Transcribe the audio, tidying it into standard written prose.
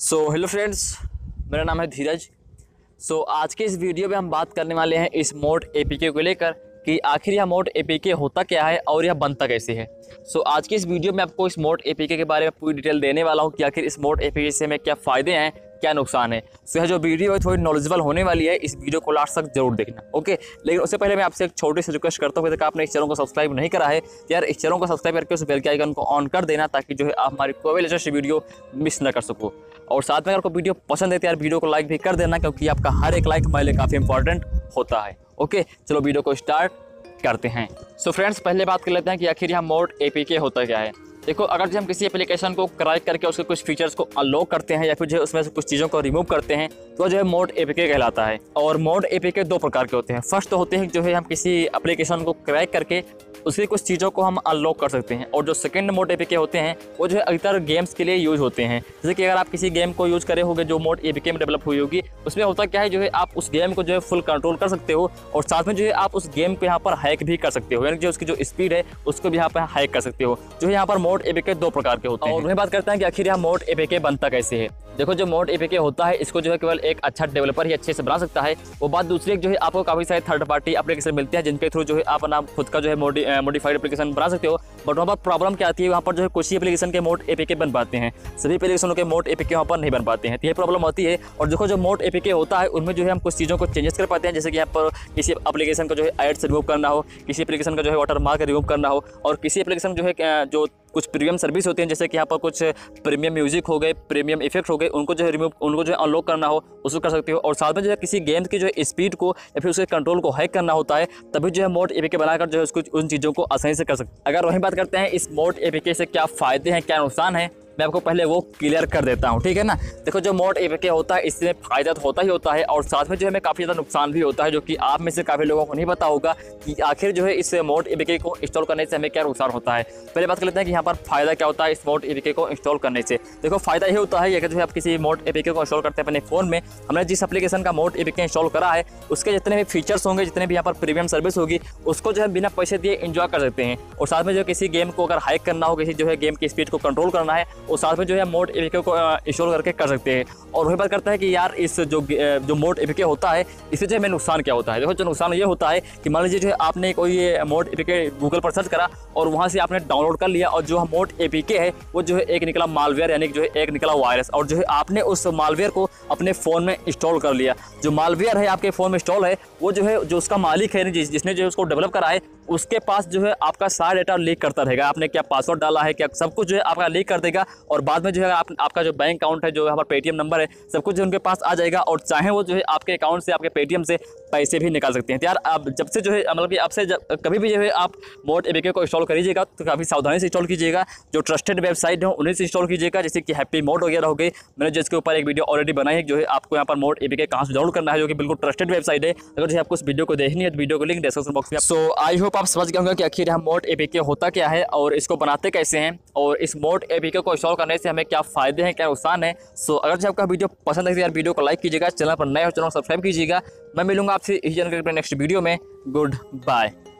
Hello friends, मेरा नाम है धीरज। आज के इस वीडियो में हम बात करने वाले हैं इस मोड एपीके को लेकर कि आखिर यह मोड एपीके होता क्या है और यह बनता कैसे है। आज की इस वीडियो में आपको इस मोड एपीके के बारे में पूरी डिटेल देने वाला हूं कि आखिर इस मोड एपीके से हमें क्या फ़ायदे हैं, क्या नुकसान है। यह जो वीडियो है थोड़ी नॉलेजेबल होने वाली है, इस वीडियो को लास्ट तक जरूर देखना। ओके, लेकिन उससे पहले मैं आपसे एक छोटी सी रिक्वेस्ट करता हूँ कि आपने इस चैनल को सब्सक्राइब नहीं करा है तो यार इस चैनल को सब्सक्राइब करके उस बेल के आइकन को ऑन कर देना, ताकि जो है आप हमारी कोई भी लेटेस्ट वीडियो मिस ना कर सको। और साथ में अगर कोई वीडियो पसंद है तो यार वीडियो को लाइक भी कर देना, क्योंकि आपका हर एक लाइक हमारे लिए काफ़ी इंपॉर्टेंट होता है। ओके, चलो वीडियो को स्टार्ट करते हैं। फ्रेंड्स, पहले बात कर लेते हैं कि आखिर यह मोड एपीके होता क्या है। देखो, अगर जो हम किसी एप्लीकेशन को क्रैक करके उसके कुछ फीचर्स को अनलॉक करते हैं या फिर जो उसमें से कुछ चीज़ों को रिमूव करते हैं तो जो है मोड एपीके कहलाता है। और मोड एपीके दो प्रकार के होते हैं। फर्स्ट तो होते हैं जो है हम किसी एप्लीकेशन को क्रैक करके उसकी कुछ चीज़ों को हम अनलॉक कर सकते हैं। और जो सेकंड मोड एपीके होते हैं वो जो है अधिकतर गेम्स के लिए यूज होते हैं। जैसे कि अगर आप किसी गेम को यूज़ करे होगे जो मोड एपीके में डेवलप हुई होगी, उसमें होता क्या है जो है आप उस गेम को जो है फुल कंट्रोल कर सकते हो और साथ में जो है आप उस गेम को यहाँ पर हैक भी कर सकते हो, यानी जो उसकी जो स्पीड है उसको भी यहाँ पर हैक कर सकते हो। जो है यहाँ पर मोड एपीके दो प्रकार के होते हैं। और वही बात करते हैं कि आखिर यह मोड एपीके बनता कैसे है। देखो, जो मोड एपीके होता है इसको जो है केवल एक अच्छा डेवलपर ही अच्छे से बना सकता है। वो बात दूसरी एक जो है आपको काफ़ी सारे थर्ड पार्टी एप्लीकेशन मिलते हैं जिनके थ्रू जो है आप अपना खुद का जो है मॉडिफाइड एप्लीकेशन बना सकते हो। बट वहाँ पर प्रॉब्लम क्या आती है, वहाँ पर जो है कुछ ही एप्लीकेशन के मोड एपीके बन पाते हैं, सभी एप्लीकेशनों के मोड एपीके वहाँ पर नहीं बन पाते हैं। तो ये प्रॉब्लम होती है। और देखो, जो मोड एपीके होता है उनमें जो है हम कुछ चीज़ों को चेंजेस कर पाते हैं। जैसे कि यहाँ पर किसी एप्लीकेशन को जो है एड्स रिमूव करना हो, किसी एप्लीकेशन का जो है वाटर मार्क रिमूव करना हो, और किसी एप्लीकेशन जो है जो कुछ प्रीमियम सर्विस होती हैं, जैसे कि यहाँ पर कुछ प्रीमियम म्यूजिक हो गए, प्रीमियम इफेक्ट हो गए, उनको जो है रिमूव, उनको जो है अनलॉक करना हो उसको कर सकते हो। और साथ में जो है किसी गेम की जो है स्पीड को या फिर उसके कंट्रोल को हैक करना होता है, तभी जो है मोड एपीके बनाकर जो है उसको उन चीज़ों को आसानी से कर सकते हैं। अगर वही बात करते हैं इस मोड एपीके से क्या फ़ायदे हैं, क्या नुकसान है, मैं आपको पहले वो क्लियर कर देता हूँ, ठीक है ना। देखो, जो मोड एपीके होता है इससे फ़ायदा तो होता ही होता है और साथ में जो है हमें काफ़ी ज़्यादा नुकसान भी होता है, जो कि आप में से काफ़ी लोगों को नहीं पता होगा कि आखिर जो है इस मोड एपीके को इंस्टॉल करने से हमें क्या नुकसान होता है। पहले बात कर लेते हैं कि यहाँ पर फ़ायदा क्या होता है इस मोड एपीके को इंस्टॉल करने से। देखो, फ़ायदा ये होता है कि जो है आप किसी मोड एपीके को इंस्टॉल करते हैं अपने फ़ोन में, हमने जिस एप्लीकेशन का मोड एपीके इंस्टॉल करा है उसके जितने भी फीचर्स होंगे, जितने भी यहाँ पर प्रीमियम सर्विस होगी, उसको जो है बिना पैसे दिए इंजॉय कर सकते हैं। और साथ में जो किसी गेम को अगर हैक करना हो, किसी जो है गेम की स्पीड को कंट्रोल करना है, और साथ में जो है मोड एपीके को इंस्टॉल करके कर सकते हैं। और वही बात करता है कि यार इस जो मोड एपीके होता है इससे जो हमें नुकसान क्या होता है। देखो, जो नुकसान ये होता है कि मान लीजिए जो है आपने कोई मोड एपीके गूगल पर सर्च करा और वहाँ से आपने डाउनलोड कर लिया, और जो मोड एपीके है वो जो है एक निकला मालवेयर, यानी जो है एक निकला वायरस, और जो है आपने उस मालवेयर को अपने फ़ोन में इंस्टॉल कर लिया। जो मालवेयर है आपके फ़ोन में इंस्टॉल है वो जो है जो उसका मालिक है, जिसने जो है उसको डेवलप करा है, उसके पास जो है आपका सारा डेटा लीक करता रहेगा। आपने क्या पासवर्ड डाला है, क्या सब कुछ जो है आपका लीक कर देगा। और बाद में जो है आपका जो बैंक अकाउंट है, जो हमारा पेटीएम नंबर है, सब कुछ जो उनके पास आ जाएगा। और चाहे वो जो है आपके अकाउंट से, आपके पेटीएम से पैसे भी निकाल सकते हैं। तो यार अब जब से जो है मतलब कि आपसे कभी भी जो है आप मोड एपीके को इंस्टॉल करिएगा तो काफ़ी सावधानी से इंस्टॉल कीजिएगा। जो ट्रस्टेड वेबसाइट हो उन्हीं से इंस्टॉल कीजिएगा, जैसे कि हैप्पी मोड वगैरह हो गई। मैंने जिसके ऊपर एक वीडियो ऑलरेडी बनाई है, जो है आपको यहाँ पर मोड एपीके कहाँ से डाउनलोड करना है, जो कि बिल्कुल ट्रस्टेड वेबसाइट है। अगर जो है आपको उस वीडियो को देखनी है तो वीडियो को लिंक डिस्क्रिप्शन बॉक्स में। आई होप आप समझ गए होंगे कि आखिर हम मोड एपीके होता क्या है और इसको बनाते कैसे हैं, और इस मोड एपीके को इंस्टॉल करने से हमें क्या फ़ायदे हैं, क्या नुकसान है। अगर जो आपका वीडियो पसंद है तो यार वीडियो को लाइक कीजिएगा, चैनल पर नए हो चैनल को सब्सक्राइब कीजिएगा। मैं मिलूंगा आपसे इसी जानकारी के नेक्स्ट वीडियो में। Good bye.